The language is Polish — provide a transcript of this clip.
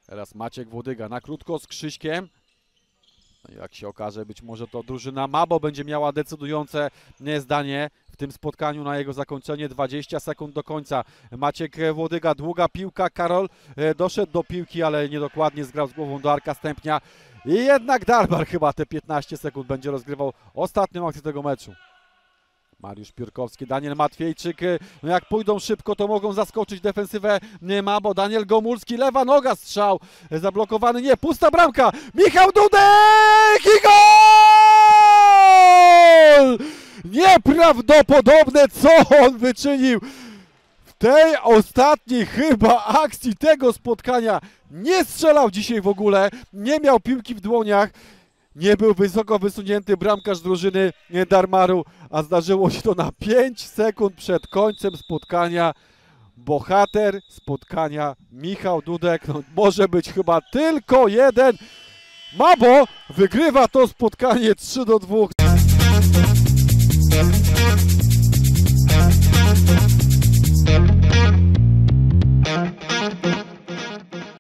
Teraz Maciek Włodyga na krótko z Krzyśkiem. No jak się okaże, być może to drużyna Mabo będzie miała decydujące zdanie w tym spotkaniu na jego zakończenie. 20 sekund do końca. Maciek Włodyga, długa piłka. Karol doszedł do piłki, ale niedokładnie zgrał z głową do Arka Stępnia. I jednak Darbar chyba te 15 sekund będzie rozgrywał ostatnią akcję tego meczu. Mariusz Piórkowski, Daniel Matwiejczyk, no jak pójdą szybko, to mogą zaskoczyć defensywę Mabo. Daniel Gomulski, lewa noga, strzał zablokowany, nie, pusta bramka, Michał Dudek i gol! Nieprawdopodobne, co on wyczynił w tej ostatniej chyba akcji tego spotkania. Nie strzelał dzisiaj w ogóle, nie miał piłki w dłoniach. Nie był wysoko wysunięty bramkarz drużyny Darmaru, a zdarzyło się to na 5 sekund przed końcem spotkania. Bohater spotkania Michał Dudek, no, może być chyba tylko jeden. Mabo wygrywa to spotkanie 3-2.